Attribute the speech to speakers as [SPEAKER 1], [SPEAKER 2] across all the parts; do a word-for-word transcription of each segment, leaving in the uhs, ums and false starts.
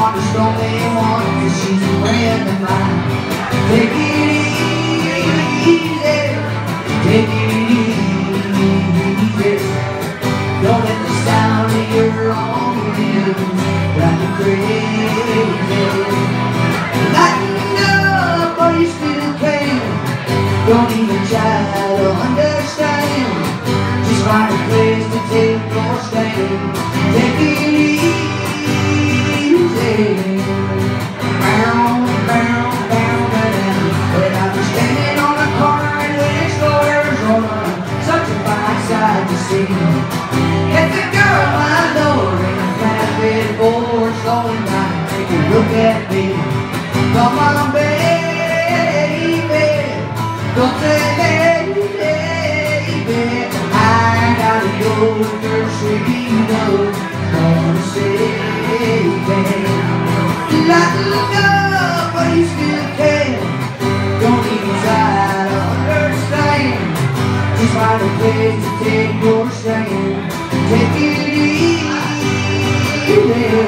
[SPEAKER 1] want to stone me one, 'cause she's a friend of mine. Take it easy, take it easy. Don't let the sound of your own rhythm drive you crazy. Lighten up while you still can. Don't even try to understand. Just find a place to take your stand. Take it easy. Bound, bound, bound, bound. But I'll be standing on the corner and waiting for Arizona. Such a fine sight to see. It's a girl I know in a flatbed Ford slowing down. Take a look at me. Come on, baby. Don't say baby, baby. I gotta go first so you know. Gonna say baby. Lighten up but you still can. Don't even try to understand. Just find a place to take your stand. Take it easy.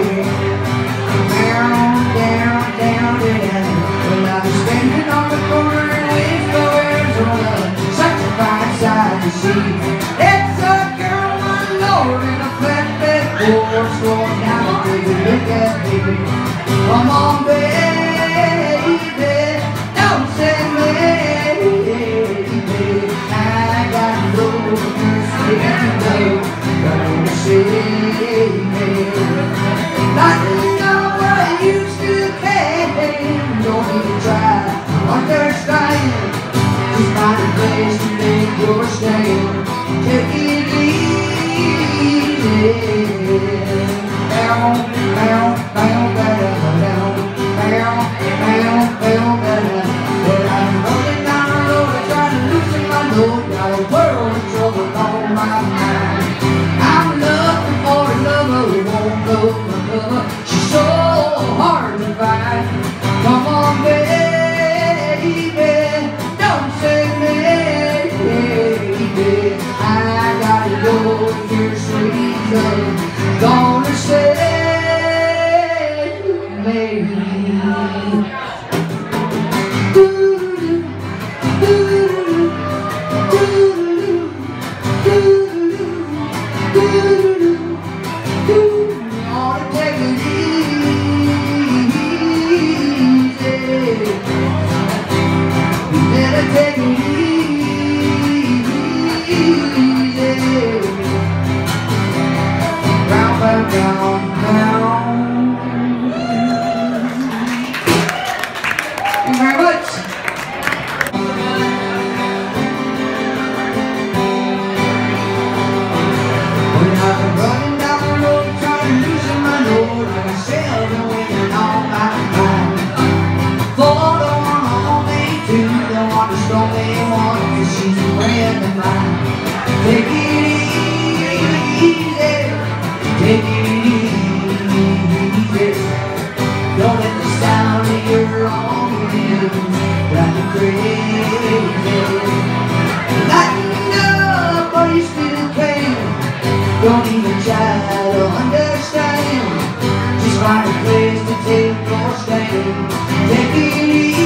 [SPEAKER 1] Down, down, down, down. Well, I'll be standing on the corner and waiting for Arizona. Such a fine sight to see. It's a girl, my Lord, in a flatbed Ford slowing down. Take a look at me. Come on, baby. Don't say maybe. I gotta go first, yeah, no. Gonna say maybe. Lighten up what you still can. Don't even try to understand. Just find a place to make your stand. Take it easy. Down, down, down, down, down, down, down, down, down. Well, I'm rolling down the road and trying to loosen my load. Got a world of trouble on my mind. I'm looking for a lover who won't go for cover. She's so hard to find. Come on, baby, don't say maybe. I gotta go with your sweet love. Gonna say maybe. Take it easy. Round, round, round, round. Thank you very much. When I've been running down the road trying to loosen my load, like a sailor waiting on my mind. For the one on me too. Want to stone me one, 'cause she's a friend of mine. Take it easy, take it easy. Don't let the sound of your own rhythm drive you crazy. Lighten up but you still can. Don't even try to understand. Just find a place to take your stand. Take it easy.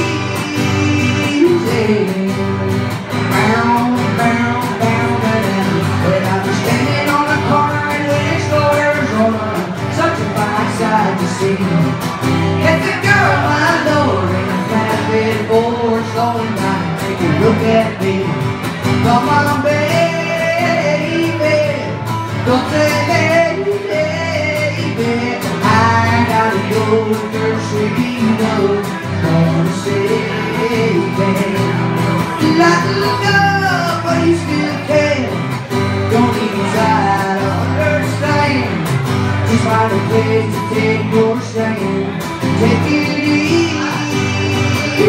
[SPEAKER 1] Bound, bound, bound, bound. But I'll be standing on the corner and waiting for Arizona. Such a fine sight to see. It's a girl I know in a flatbed Ford slowing down. Take a look at me. Come on, baby. Don't say baby. I gotta go first so you know. Gonna say baby. Lighten up but you still can. Don't even try to understand. Just find a place to take your stand. Take it easy.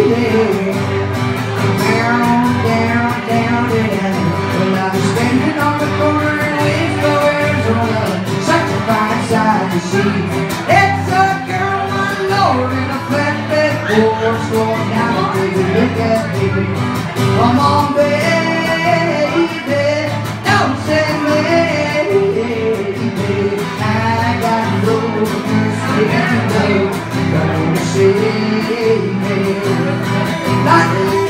[SPEAKER 1] Down, down, down, down. Well, I'll be standing on the corner and waiting for Arizona. Such a fine sight to see. It's a girl, my Lord, in a flatbed Ford slowing down. Take a look at me. Come on, baby, don't say maybe. I got no first, yeah, no. singing. Like